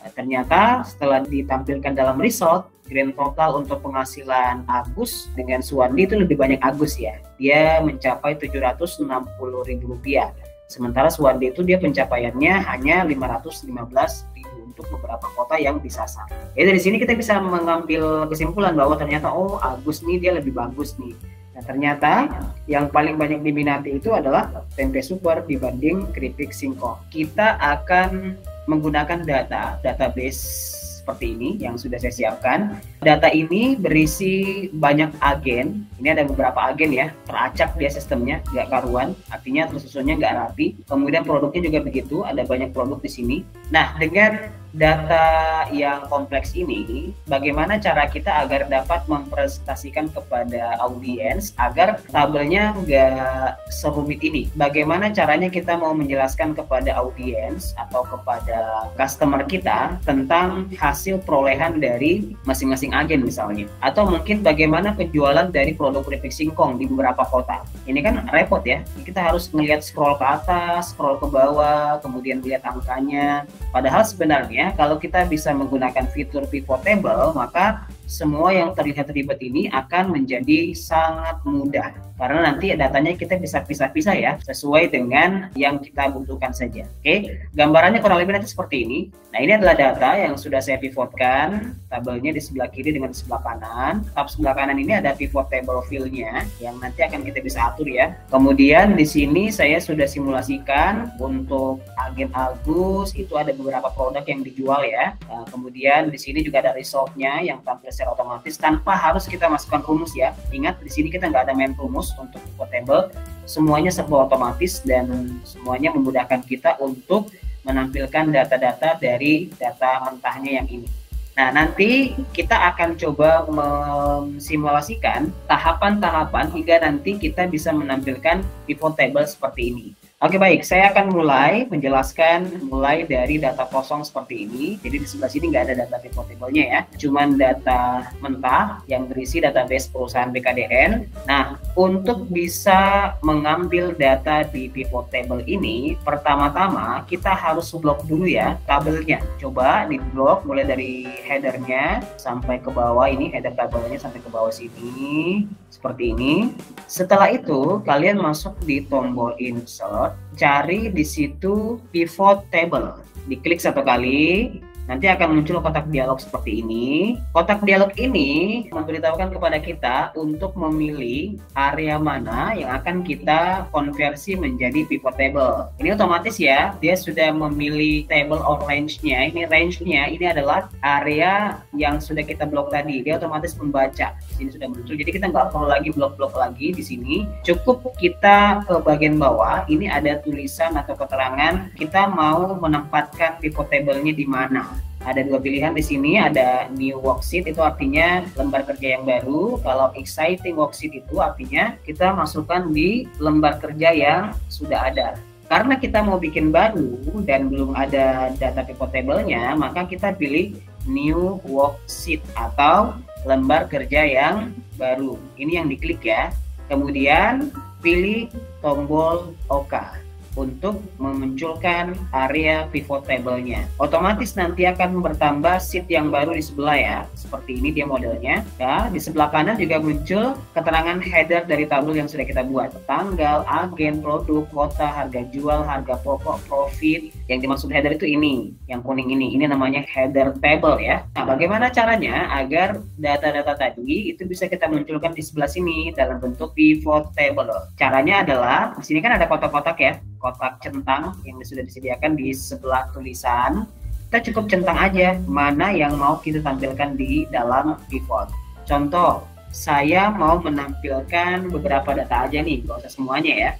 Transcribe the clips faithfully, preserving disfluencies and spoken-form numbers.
Ternyata setelah ditampilkan dalam result, grand total untuk penghasilan Agus dengan Suwandi itu lebih banyak Agus ya. Dia mencapai tujuh ratus enam puluh ribu rupiah. Sementara Suwandi itu dia pencapaiannya hanya lima ratus lima belas ribu untuk beberapa kota yang disasar. Ya dari sini kita bisa mengambil kesimpulan bahwa ternyata oh Agus nih dia lebih bagus nih. Nah ternyata yang paling banyak diminati itu adalah tempe super dibanding keripik singkong. Kita akan menggunakan data, database seperti ini yang sudah saya siapkan. Data ini berisi banyak agen. Ini ada beberapa agen ya, teracak dia sistemnya, nggak karuan, artinya tersusunnya nggak rapi. Kemudian produknya juga begitu, ada banyak produk di sini. Nah, dengan data yang kompleks ini, bagaimana cara kita agar dapat mempresentasikan kepada audiens agar tabelnya nggak serumit ini? Bagaimana caranya kita mau menjelaskan kepada audiens atau kepada customer kita tentang hasil perolehan dari masing-masing agen misalnya, atau mungkin bagaimana penjualan dari produk keripik singkong di beberapa kota. Ini kan repot ya, kita harus ngelihat scroll ke atas, scroll ke bawah, kemudian lihat angkanya. Padahal sebenarnya kalau kita bisa menggunakan fitur pivot table, maka semua yang terlihat ribet ini akan menjadi sangat mudah. Karena nanti datanya kita bisa pisah-pisah ya, sesuai dengan yang kita butuhkan saja. Oke, gambarannya kurang lebih nanti seperti ini. Nah, ini adalah data yang sudah saya pivotkan, tabelnya di sebelah kiri dengan di sebelah kanan. Tab sebelah kanan ini ada pivot table fill-nya, yang nanti akan kita bisa atur ya. Kemudian di sini saya sudah simulasikan untuk agen Agus, itu ada beberapa produk yang dijual ya. Nah, kemudian di sini juga ada result-nya yang tampil secara otomatis tanpa harus kita masukkan rumus ya. Ingat di sini kita nggak ada main rumus untuk pivot table, semuanya serba otomatis dan semuanya memudahkan kita untuk menampilkan data-data dari data mentahnya yang ini. Nah, nanti kita akan coba mensimulasikan tahapan-tahapan hingga nanti kita bisa menampilkan pivot table seperti ini. Oke baik, saya akan mulai menjelaskan mulai dari data kosong seperti ini. Jadi di sebelah sini nggak ada data pivot table-nya ya, cuman data mentah yang berisi database perusahaan B K D N. Nah, untuk bisa mengambil data di pivot table ini, pertama-tama kita harus blok dulu ya tabelnya. Coba di blok mulai dari headernya sampai ke bawah, ini header tabelnya sampai ke bawah sini seperti ini. Setelah itu kalian masuk di tombol insert, cari di situ pivot table, diklik satu kali, nanti akan muncul kotak dialog seperti ini. Kotak dialog ini memberitahukan kepada kita untuk memilih area mana yang akan kita konversi menjadi pivot table. Ini otomatis ya, dia sudah memilih table of range-nya. Ini range-nya, ini adalah area yang sudah kita blok tadi. Dia otomatis membaca. Di sini sudah muncul, jadi kita nggak perlu lagi blok-blok lagi di sini. Cukup kita ke bagian bawah, ini ada tulisan atau keterangan kita mau menempatkan pivot table-nya di mana. Ada dua pilihan di sini, ada new worksheet itu artinya lembar kerja yang baru. Kalau exciting worksheet itu artinya kita masukkan di lembar kerja yang sudah ada. Karena kita mau bikin baru dan belum ada data pivot table-nya, maka kita pilih new worksheet atau lembar kerja yang baru. Ini yang diklik ya. Kemudian pilih tombol OK untuk memunculkan area pivot table-nya. Otomatis nanti akan bertambah sheet yang baru di sebelah ya. Seperti ini dia modelnya. Ya, di sebelah kanan juga muncul keterangan header dari tabel yang sudah kita buat. Tanggal, agen, produk, kota, harga jual, harga pokok, profit. Yang dimaksud header itu ini, yang kuning ini. Ini namanya header table ya. Nah, bagaimana caranya agar data-data tadi itu bisa kita munculkan di sebelah sini dalam bentuk pivot table? Caranya adalah di sini kan ada kotak-kotak ya. Kotak centang yang sudah disediakan di sebelah tulisan. Kita cukup centang aja mana yang mau kita tampilkan di dalam pivot. Contoh, saya mau menampilkan beberapa data aja nih, nggak usah semuanya ya.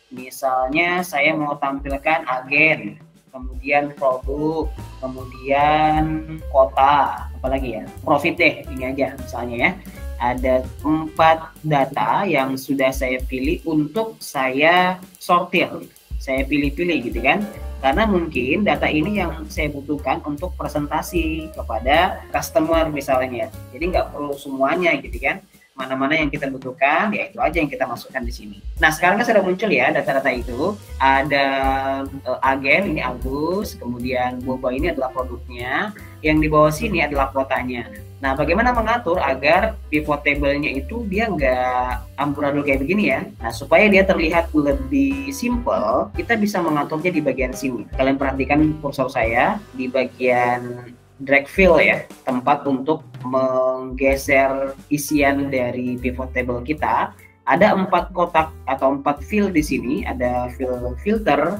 Misalnya saya mau tampilkan agen, kemudian produk, kemudian kota, apalagi ya, profit deh, ini aja misalnya ya. Ada empat data yang sudah saya pilih untuk saya sortir. Saya pilih-pilih gitu kan, karena mungkin data ini yang saya butuhkan untuk presentasi kepada customer misalnya, jadi nggak perlu semuanya gitu kan. mana-mana yang kita butuhkan, ya itu aja yang kita masukkan di sini. Nah, sekarang kan sudah muncul ya data-data itu. Ada uh, agen, ini Agus, kemudian Boba ini adalah produknya, yang di bawah sini adalah kuotanya. Nah, bagaimana mengatur agar pivot table-nya itu dia nggak amburadul kayak begini ya. Nah, supaya dia terlihat lebih simple, kita bisa mengaturnya di bagian sini. Kalian perhatikan kursor saya di bagian drag fill ya, tempat untuk menggeser isian dari pivot table kita. Ada empat kotak atau empat fill di sini, ada fill filter,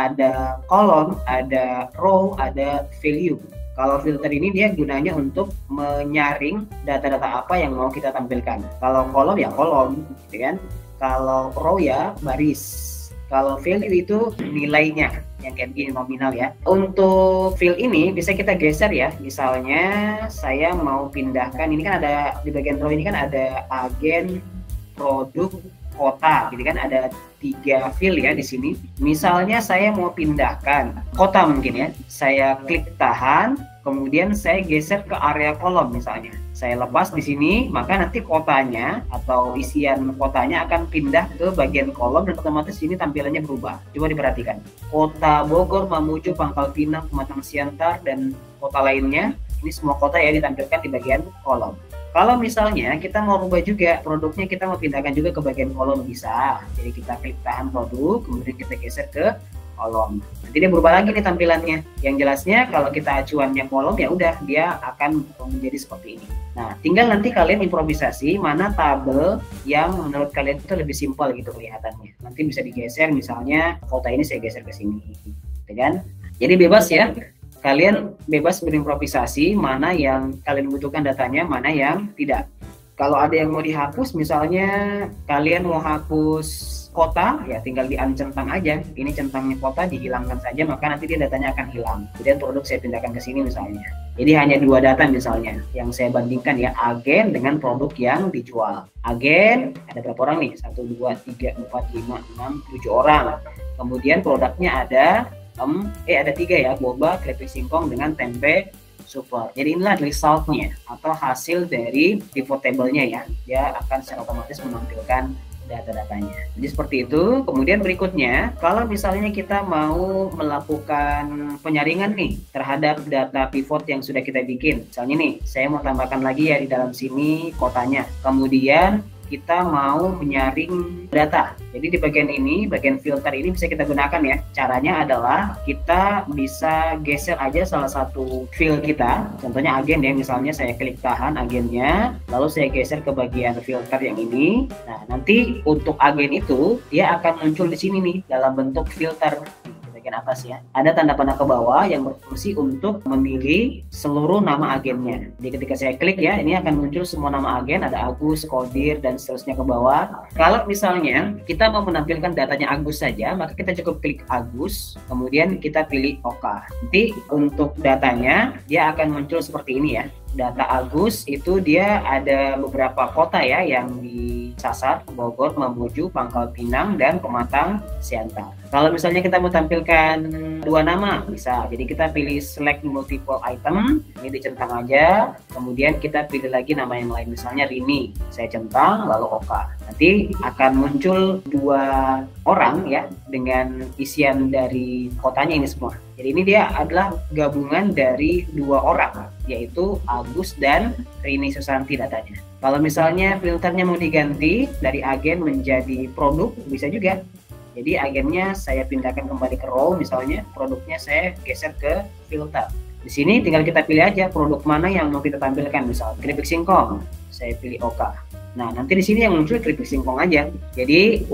ada column, ada row, ada value. Kalau filter ini dia gunanya untuk menyaring data-data apa yang mau kita tampilkan. Kalau kolom ya kolom, gitu kan. Kalau row ya baris. Kalau value itu nilainya yang kayak gini nominal ya. Untuk fill ini bisa kita geser ya. Misalnya saya mau pindahkan, ini kan ada di bagian row ini kan ada agen, produk, kota, gitu kan, ada tiga fill ya di sini. Misalnya saya mau pindahkan kota mungkin ya, saya klik tahan, kemudian saya geser ke area kolom misalnya. Saya lepas di sini, maka nanti kotanya atau isian kotanya akan pindah ke bagian kolom dan otomatis ini tampilannya berubah. Coba diperhatikan. Kota Bogor, Mamuju, Pangkal Pinang, Pematang Siantar dan kota lainnya, ini semua kota ya ditampilkan di bagian kolom. Kalau misalnya kita mau ubah juga produknya, kita mau pindahkan juga ke bagian kolom bisa. Jadi kita klik tahan produk, kemudian kita geser ke kolom. Nanti dia berubah lagi nih tampilannya. Yang jelasnya kalau kita acuannya kolom ya udah dia akan menjadi seperti ini. Nah, tinggal nanti kalian improvisasi mana tabel yang menurut kalian itu lebih simpel gitu kelihatannya. Nanti bisa digeser, misalnya kota ini saya geser ke sini, gitu kan? Jadi bebas ya. Kalian bebas berimprovisasi mana yang kalian butuhkan datanya, mana yang tidak. Kalau ada yang mau dihapus, misalnya kalian mau hapus kota, ya tinggal di-uncentang aja. Ini centangnya kota dihilangkan saja, maka nanti dia datanya akan hilang. Kemudian produk saya pindahkan ke sini misalnya. Jadi hanya dua data misalnya yang saya bandingkan ya, agen dengan produk yang dijual. Agen ada berapa orang nih? satu, dua, tiga, empat, lima, enam, tujuh orang. Kemudian produknya ada Um, eh ada tiga ya, boba, keripik singkong dengan tempe super. Jadi inilah resultnya atau hasil dari pivot table-nya ya. Dia akan secara otomatis menampilkan data-datanya. Jadi seperti itu. Kemudian berikutnya, kalau misalnya kita mau melakukan penyaringan nih terhadap data pivot yang sudah kita bikin. Misalnya nih, saya mau tambahkan lagi ya di dalam sini kotanya. Kemudian kita mau menyaring data. Jadi di bagian ini, bagian filter ini bisa kita gunakan ya. Caranya adalah kita bisa geser aja salah satu fill kita. Contohnya agen ya, misalnya saya klik tahan agennya, lalu saya geser ke bagian filter yang ini. Nah, nanti untuk agen itu dia akan muncul di sini nih dalam bentuk filter. Atas ya, ada tanda panah ke bawah yang berfungsi untuk memilih seluruh nama agennya. Jadi ketika saya klik ya, ini akan muncul semua nama agen, ada Agus, Kodir dan seterusnya ke bawah. Kalau misalnya kita mau menampilkan datanya Agus saja, maka kita cukup klik Agus, kemudian kita pilih OK. Nanti untuk datanya dia akan muncul seperti ini ya. Data Agus itu dia ada beberapa kota ya yang disasar, Bogor, Mamuju, Pangkal Pinang, dan Pematang Siantar. Kalau misalnya kita mau tampilkan dua nama bisa, jadi kita pilih select multiple item, ini dicentang aja, kemudian kita pilih lagi nama yang lain, misalnya Rini, saya centang lalu OK. Nanti akan muncul dua orang ya dengan isian dari kotanya ini semua. Jadi ini dia adalah gabungan dari dua orang, yaitu Agus dan Rini Susanti datanya. Kalau misalnya filternya mau diganti dari agen menjadi produk, bisa juga. Jadi agennya saya pindahkan kembali ke row, misalnya produknya saya geser ke filter. Di sini tinggal kita pilih aja produk mana yang mau kita tampilkan, misal keripik singkong, saya pilih OK. Nah, nanti di sini yang muncul keripik singkong aja. Jadi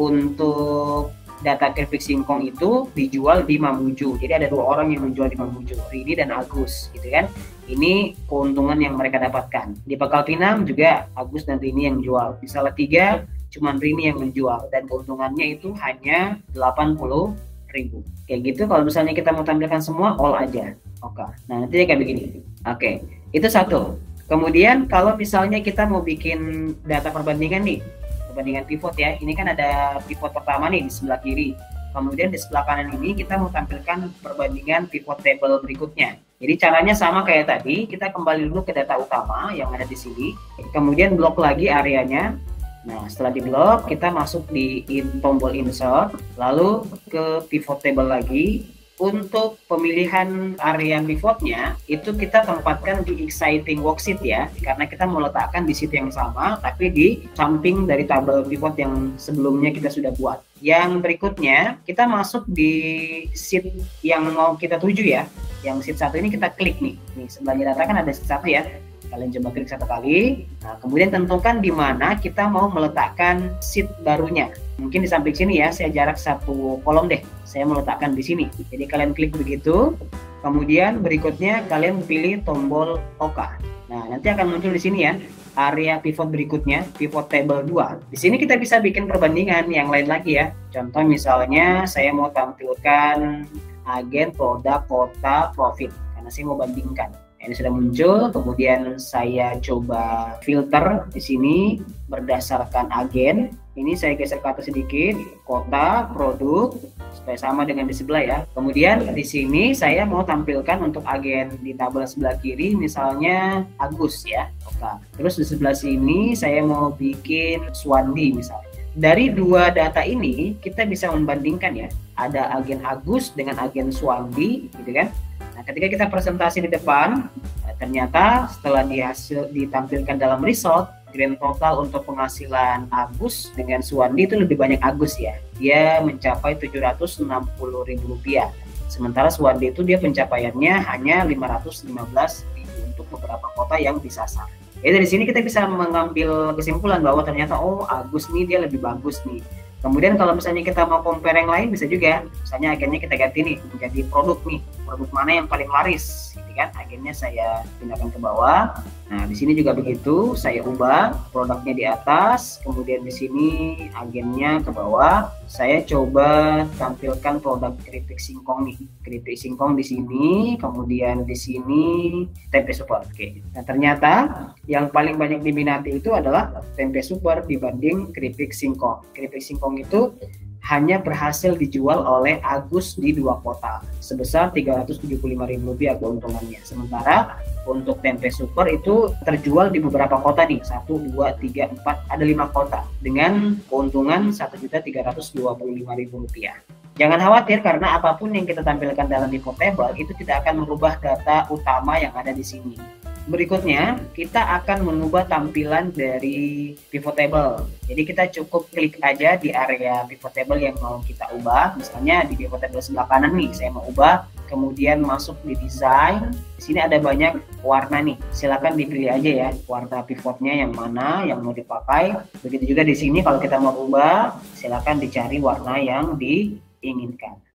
untuk data keripik singkong itu dijual di Mamuju. Jadi ada dua orang yang menjual di Mamuju, Rini dan Agus, gitu kan. Ini keuntungan yang mereka dapatkan. Di Pangkal Pinang juga Agus dan Rini yang jual. Misalnya tiga, cuman Rini yang menjual dan keuntungannya itu hanya delapan puluh ribu. Kayak gitu. Kalau misalnya kita mau tampilkan semua, all aja. Oke. Nah, nanti kayak begini. Oke, itu satu. Kemudian kalau misalnya kita mau bikin data perbandingan nih, perbandingan pivot ya, ini kan ada pivot pertama nih di sebelah kiri, kemudian di sebelah kanan ini kita mau tampilkan perbandingan pivot table berikutnya. Jadi caranya sama kayak tadi, kita kembali dulu ke data utama yang ada di sini, kemudian blok lagi areanya. Nah, setelah di blok, kita masuk di in, tombol insert, lalu ke pivot table lagi. Untuk pemilihan area pivotnya, itu kita tempatkan di exciting worksheet ya, karena kita mau letakkan di sheet yang sama, tapi di samping dari tabel pivot yang sebelumnya kita sudah buat. Yang berikutnya, kita masuk di sheet yang mau kita tuju ya. Yang sheet satu ini kita klik nih. Nih, sebelah data kan ada sheet satu ya. Kalian coba klik satu kali. Nah, kemudian tentukan di mana kita mau meletakkan sheet barunya. Mungkin di samping sini ya, saya jarak satu kolom deh. Saya meletakkan di sini. Jadi kalian klik begitu. Kemudian berikutnya kalian pilih tombol OK. Nah, nanti akan muncul di sini ya, area pivot berikutnya, pivot table dua. Di sini kita bisa bikin perbandingan yang lain lagi ya. Contoh misalnya saya mau tampilkan agen, produk, kota, profit. Karena saya mau bandingkan. Ini sudah muncul, kemudian saya coba filter di sini berdasarkan agen. Ini saya geser ke atas sedikit, kota, produk, supaya sama dengan di sebelah ya. Kemudian di sini saya mau tampilkan untuk agen di tabel sebelah kiri, misalnya Agus ya. Oke. Terus di sebelah sini saya mau bikin Swandi misalnya. Dari dua data ini kita bisa membandingkan ya, ada agen Agus dengan agen Swandi, gitu kan? Nah, ketika kita presentasi di depan, ternyata setelah dihasil, ditampilkan dalam result, grand total untuk penghasilan Agus dengan Suwandi itu lebih banyak Agus ya. Dia mencapai tujuh ratus enam puluh ribu rupiah. Sementara Suwandi itu dia pencapaiannya hanya lima ratus lima belas ribu untuk beberapa kota yang disasar. Ya dari sini kita bisa mengambil kesimpulan bahwa ternyata oh Agus nih dia lebih bagus nih. Kemudian kalau misalnya kita mau compare yang lain bisa juga, misalnya agennya kita ganti nih menjadi produk nih, produk mana yang paling laris, gitu kan? Agennya saya pindahkan ke bawah. Nah di sini juga begitu, saya ubah produknya di atas, kemudian di sini agennya ke bawah. Saya coba tampilkan produk keripik singkong nih, keripik singkong di sini, kemudian di sini tempe super. Oke. Nah ternyata yang paling banyak diminati itu adalah tempe super dibanding keripik singkong. Keripik singkong itu hanya berhasil dijual oleh Agus di dua kota sebesar tiga ratus tujuh puluh lima ribu rupiah keuntungannya. Sementara untuk tempe super itu terjual di beberapa kota nih, satu, dua, tiga, empat, ada lima kota dengan keuntungan satu juta tiga ratus dua puluh lima ribu rupiah. Jangan khawatir karena apapun yang kita tampilkan dalam pivot table itu tidak akan merubah data utama yang ada di sini. Berikutnya, kita akan mengubah tampilan dari pivot table. Jadi kita cukup klik aja di area pivot table yang mau kita ubah. Misalnya di pivot table sebelah kanan nih, saya mau ubah. Kemudian masuk di design. Di sini ada banyak warna nih. Silakan dipilih aja ya, warna pivotnya yang mana yang mau dipakai. Begitu juga di sini kalau kita mau ubah, silakan dicari warna yang diinginkan.